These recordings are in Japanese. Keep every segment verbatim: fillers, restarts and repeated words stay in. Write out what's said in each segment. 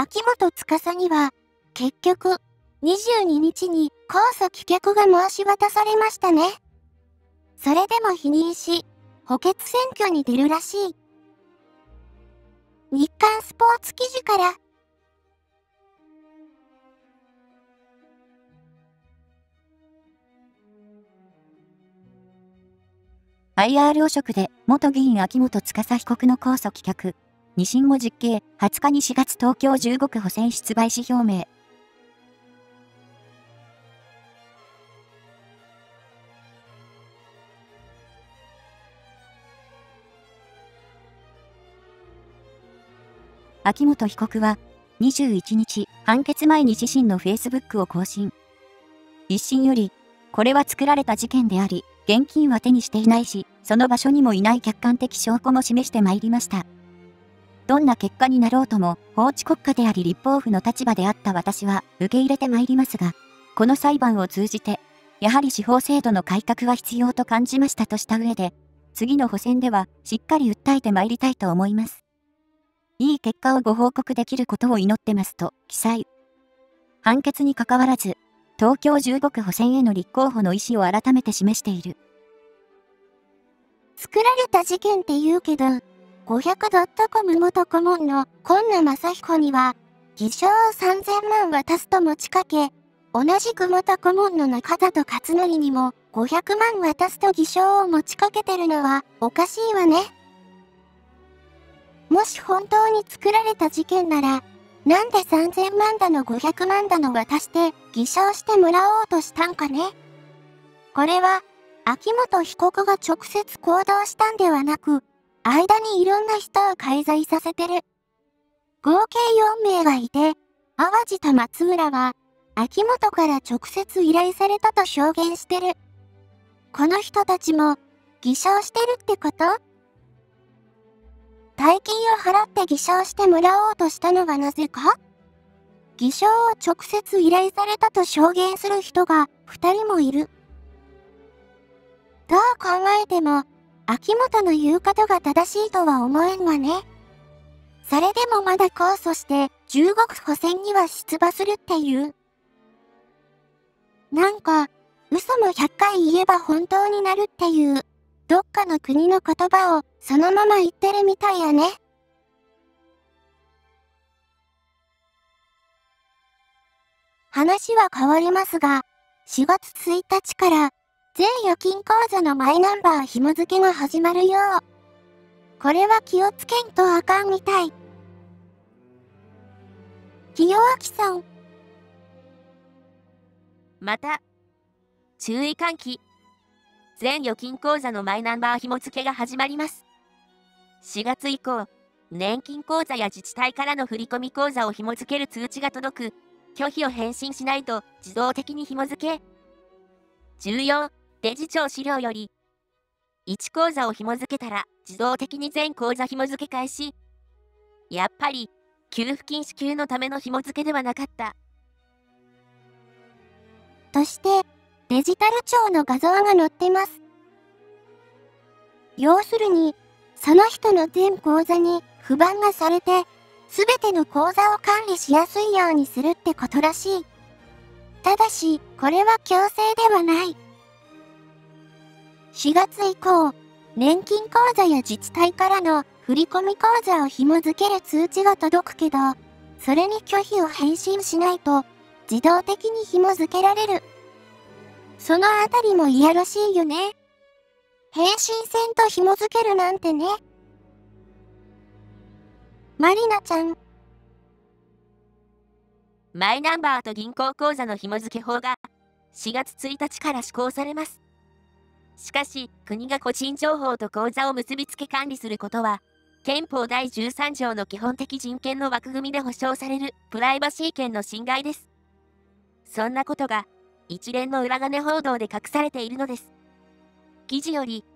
秋元司には、結局、にじゅうににちに控訴棄却が申し渡されましたね。それでも否認し、補欠選挙に出るらしい。日刊スポーツ記事から。 アイアール 汚職で元議員秋元司被告の控訴棄却。二審も実刑、はつかにしがつ東京じゅうごく補選出馬意思表明。秋元被告は、にじゅういちにち、判決前に自身のフェイスブックを更新。一審より、これは作られた事件であり、現金は手にしていないし、その場所にもいない客観的証拠も示してまいりました。どんな結果になろうとも、法治国家であり立法府の立場であった私は受け入れてまいりますが、この裁判を通じて、やはり司法制度の改革は必要と感じましたとした上で、次の補選ではしっかり訴えてまいりたいと思います。いい結果をご報告できることを祈ってますと記載。判決に関わらず、東京じゅうごく補選への立候補の意思を改めて示している。 作られた事件って言うけど、ごひゃくドットコム 元顧問の今野正彦には、偽証をさんぜんまん渡すと持ちかけ、同じく元顧問の中里勝則にもごひゃくまん渡すと偽証を持ちかけてるのはおかしいわね。もし本当に作られた事件なら、なんでさんぜんまんだのごひゃくまんだの渡して偽証してもらおうとしたんかね。これは、秋元被告が直接行動したんではなく、間にいろんな人を介在させてる。合計よんめいがいて、淡路と松村は、秋元から直接依頼されたと証言してる。この人たちも、偽証してるってこと？大金を払って偽証してもらおうとしたのはなぜか？偽証を直接依頼されたと証言する人がふたりもいる。どう考えても、秋元の言うことが正しいとは思えんわね。それでもまだ控訴してじゅうごく補選には出馬するっていう。なんか、嘘もひゃっかい言えば本当になるっていう、どっかの国の言葉をそのまま言ってるみたいやね。話は変わりますが、しがつついたちから全預金口座のマイナンバー紐付けが始まるよう。これは気をつけんとあかんみたい。清明さん。 また、注意喚起。全預金口座のマイナンバー紐付けが始まります。しがつ以降、年金口座や自治体からの振込口座を紐付ける通知が届く。拒否を返信しないと自動的に紐付け。重要、デジ庁資料より。いち口座を紐付けたら自動的に全口座紐付け開始。やっぱり、給付金支給のための紐付けではなかった。 として、デジタル庁の画像が載ってます。要するに、その人の全口座に不番がされて、すべての口座を管理しやすいようにするってことらしい。ただし、これは強制ではない。しがつ以降、年金口座や自治体からの振込口座を紐付ける通知が届くけど、それに拒否を返信しないと、自動的に紐付けられる。そのあたりもいやらしいよね。返信せんと紐付けるなんてね。まりなちゃん。 マイナンバーと銀行口座の紐付け法がしがつついたちから施行されます。しかし、国が個人情報と口座を結びつけ管理することは、憲法だいじゅうさんじょうの基本的人権の枠組みで保障されるプライバシー権の侵害です。そんなことが一連の裏金報道で隠されているのです。記事より、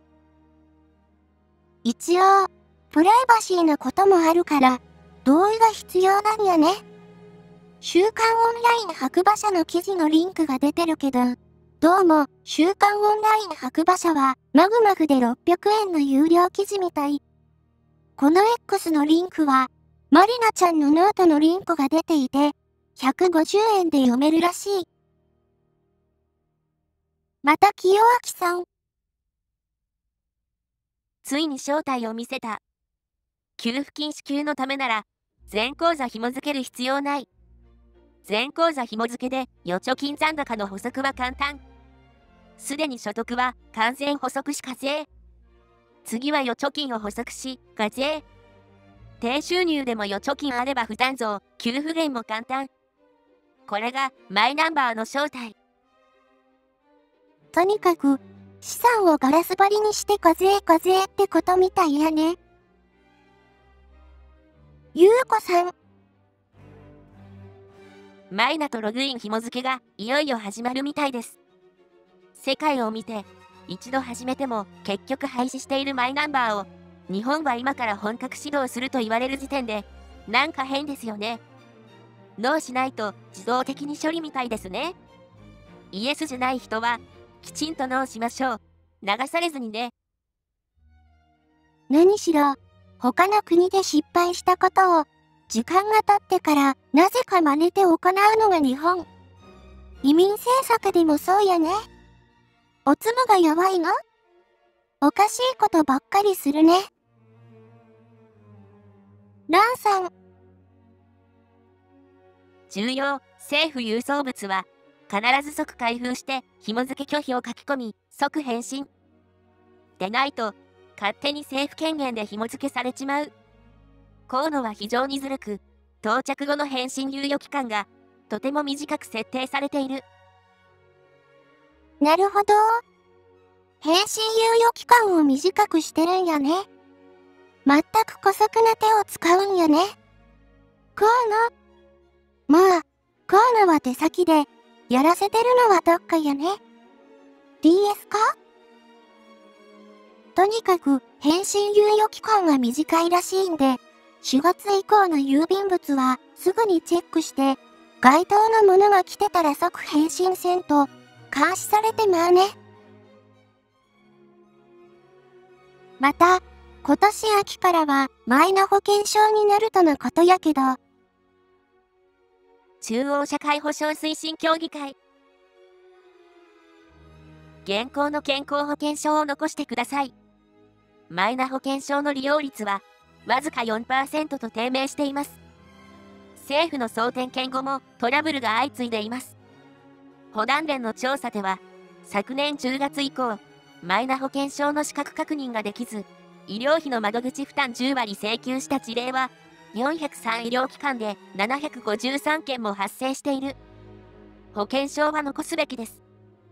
一応、プライバシーのこともあるから、同意が必要なんやね。週刊オンライン白馬社の記事のリンクが出てるけど、どうも、週刊オンライン白馬社は、マグマグでろっぴゃくえんの有料記事みたい。この X のリンクは、 まりなちゃんのノートのリンクが出ていて、ひゃくごじゅうえんで読めるらしい。また清明さん。 ついに正体を見せた。給付金支給のためなら、全口座紐付ける必要ない。全口座紐付けで預貯金残高の補足は簡単。すでに所得は完全補足し課税。次は預貯金を補足し課税。低収入でも預貯金あれば負担増、給付減も簡単。これがマイナンバーの正体。 とにかく、資産をガラス張りにして課税課税ってことみたいやね。ゆうこさん。 マイナとログイン紐付けがいよいよ始まるみたいです。世界を見て、一度始めても結局廃止しているマイナンバーを、日本は今から本格始動すると言われる時点で、なんか変ですよね。ノーしないと自動的に処理みたいですね。イエスじゃない人は、きちんとノーしましょう。流されずにね。 何しろ、他の国で失敗したことを、時間が経ってからなぜか真似て行うのが日本。移民政策でもそうやね。おつむがやばいの？おかしいことばっかりするね。ランさん。 重要、政府郵送物は、必ず即開封して紐付け拒否を書き込み、即返信。でないと、勝手に政府権限で紐付けされちまう。河野は非常にずるく、到着後の返信猶予期間が、とても短く設定されている。 なるほど。返信猶予期間を短くしてるんやね。全く姑息な手を使うんやね。河野。まあ、河野は手先で、やらせてるのはどっかやね。ディーエス か？とにかく、返信猶予期間が短いらしいんで、しがつ以降の郵便物はすぐにチェックして、該当のものが来てたら即返信せんと、監視されてまうね。また、今年秋からはマイナ保険証になるとのことやけど、 中央社会保障推進協議会。現行の健康保険証を残してください。マイナ保険証の利用率は、わずか よんパーセント と低迷しています。政府の総点検後もトラブルが相次いでいます。保団連の調査では、昨年じゅうがつ以降、マイナ保険証の資格確認ができず、医療費の窓口負担じゅうわり請求した事例は、よんひゃくさん医療機関でななひゃくごじゅうさんけんも発生している。保険証は残すべきです。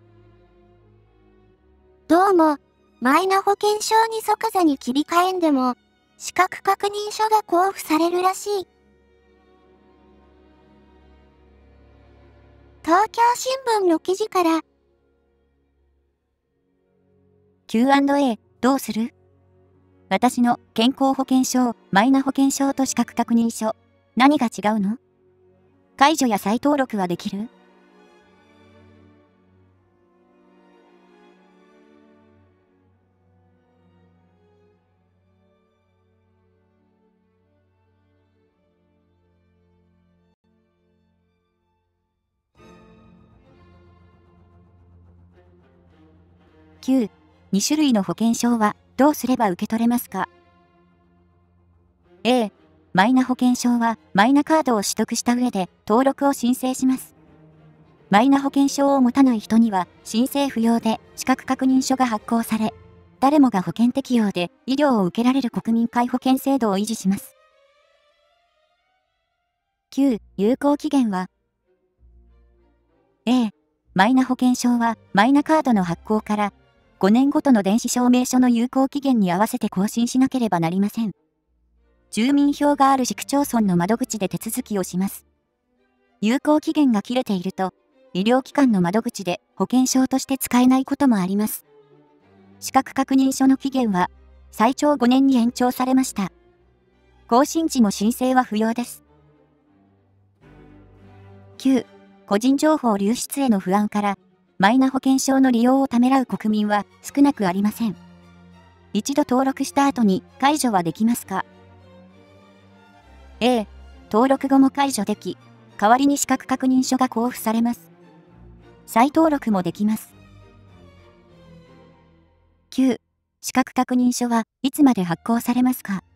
どうも、マイナ保険証に即座に切り替えんでも、資格確認書が交付されるらしい。東京新聞の記事から、 キューアンドエー どうする？私の健康保険証、マイナ保険証と資格確認書、何が違うの？解除や再登録はできる？きゅう、に種類の保険証はどうすれば受け取れますか？ A、マイナ保険証はマイナカードを取得した上で登録を申請します。マイナ保険証を持たない人には申請不要で資格確認書が発行され、誰もが保険適用で医療を受けられる国民皆保険制度を維持します。きゅう、有効期限は A、マイナ保険証はマイナカードの発行からごねんごとの電子証明書の有効期限に合わせて更新しなければなりません。住民票がある市区町村の窓口で手続きをします。有効期限が切れていると、医療機関の窓口で保険証として使えないこともあります。資格確認書の期限は最長ごねんに延長されました。更新時も申請は不要です。きゅう、個人情報流出への不安から、マイナ保険証の利用をためらう国民は少なくありません。一度登録した後に解除はできますか？ A、登録後も解除でき、代わりに資格確認書が交付されます。再登録もできます。きゅう、資格確認書はいつまで発行されますか？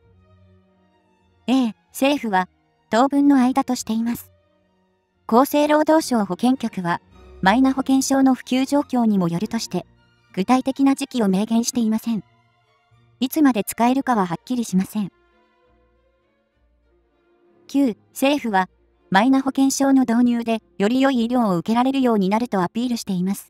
A、政府は当分の間としています。厚生労働省保健局は、マイナ保険証の普及状況にもよるとして、具体的な時期を明言していません。いつまで使えるかははっきりしません。きゅう、政府は、マイナ保険証の導入で、より良い医療を受けられるようになるとアピールしています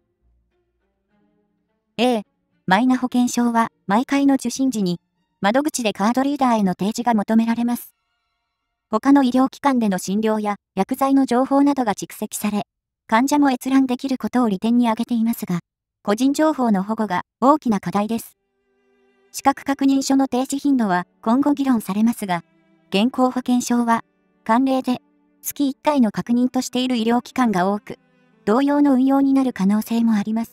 。A、マイナ保険証は、毎回の受診時に、窓口でカードリーダーへの提示が求められます。他の医療機関での診療や薬剤の情報などが蓄積され、患者も閲覧できることを利点に挙げていますが、個人情報の保護が大きな課題です。資格確認書の提示頻度は今後議論されますが、現行保険証は、慣例で月いっかいの確認としている医療機関が多く、同様の運用になる可能性もあります。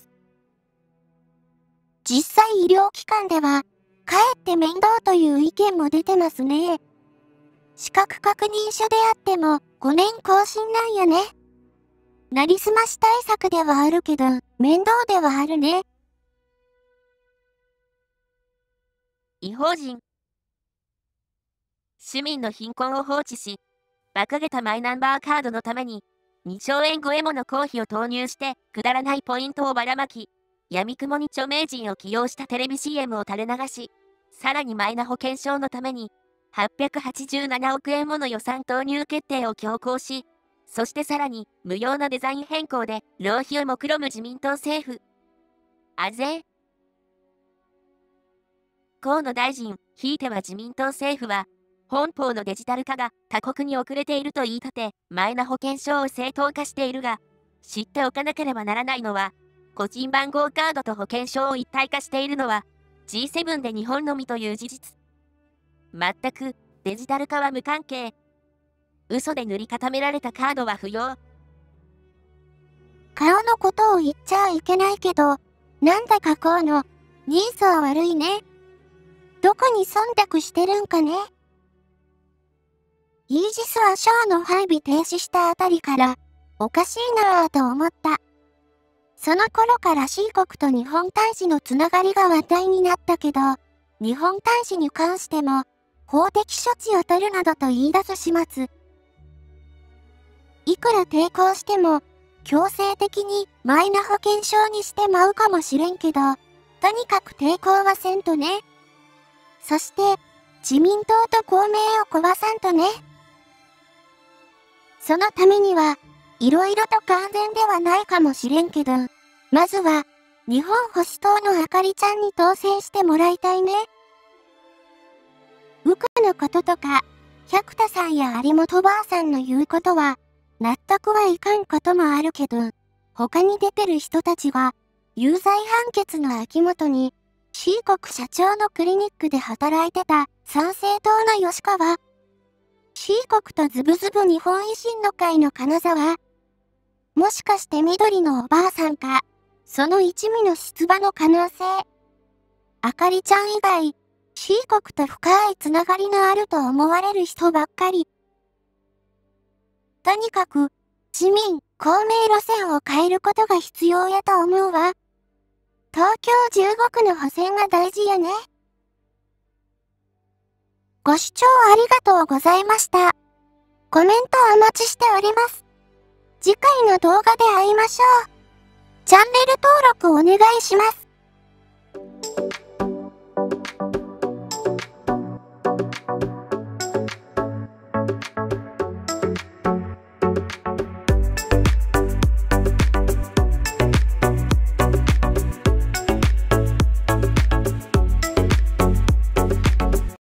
実際医療機関では、かえって面倒という意見も出てますね。資格確認書であってもごねん更新なんやね。なりすまし対策ではあるけど、面倒ではあるね。 違法人。市民の貧困を放置し、馬鹿げたマイナンバーカードのために、にちょうえん超えもの公費を投入して、くだらないポイントをばらまき、闇雲に著名人を起用したテレビ シーエム を垂れ流し、さらにマイナ保険証のために、はっぴゃくはちじゅうななおくえんもの予算投入決定を強行し、そしてさらに無用なデザイン変更で浪費を目論む自民党政府。あぜ。河野大臣、ひいては自民党政府は、本邦のデジタル化が他国に遅れていると言い立て、マイナ保険証を正当化しているが、知っておかなければならないのは、個人番号カードと保険証を一体化しているのは、ジーセブン で日本のみという事実。全くデジタル化は無関係。嘘で塗り固められたカードは不要。 顔のことを言っちゃいけないけど、なんだか河野、人相悪いね。どこに忖度してるんかね。イージスはショーの配備停止したあたりから、おかしいなぁと思った。その頃から C 国と日本大使のつながりが話題になったけど、日本大使に関しても、法的処置を取るなどと言い出す始末。いくら抵抗しても、強制的にマイナ保険証にしてまうかもしれんけど、とにかく抵抗はせんとね。そして、自民党と公明を壊さんとね。そのためには、いろいろと完全ではないかもしれんけど、まずは、日本保守党のあかりちゃんに当選してもらいたいね。ウクのこととか、百田さんや有本ばあさんの言うことは、納得はいかんこともあるけど、他に出てる人たちが、有罪判決の秋元に、C 国社長のクリニックで働いてた参政党の吉川、C 国とズブズブ日本維新の会の金沢、もしかして緑のおばあさんか、その一味の出馬の可能性。あかりちゃん以外、C 国と深いつながりのあると思われる人ばっかり。とにかく、自民、公明路線を変えることが必要やと思うわ。東京じゅうごくの補選が大事やね。ご視聴ありがとうございました。コメントお待ちしております。次回の動画で会いましょう。チャンネル登録お願いします。